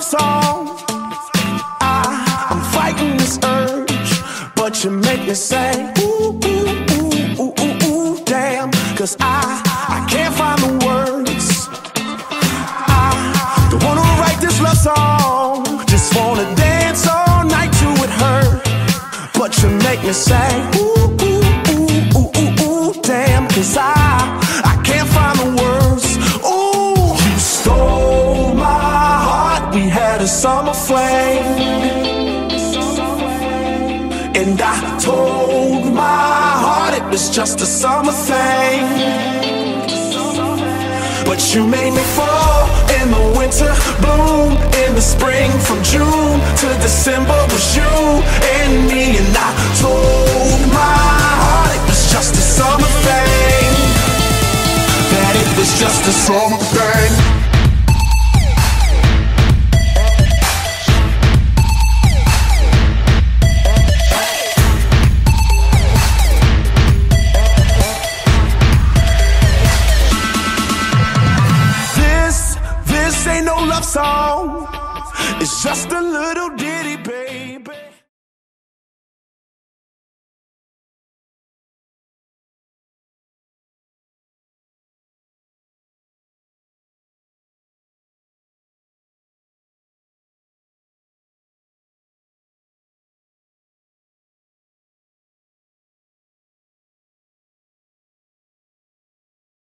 song. I'm fighting this urge, but you make me say ooh, ooh, ooh, ooh, ooh, ooh, damn. Cause I can't find the words. I don't wanna write this love song, just wanna dance all night to it hurt. But you make me say ooh, ooh, ooh, ooh, ooh, ooh, damn. Cause I can't find the words. Ooh, you stole my heart, we had a summer flame. And I told my heart it was just a summer thing. But you made me fall in the winter, bloom in the spring. From June to December was you and me. And I told my heart it was just a summer thing, that it was just a summer thing. This ain't no love song, it's just a little ditty.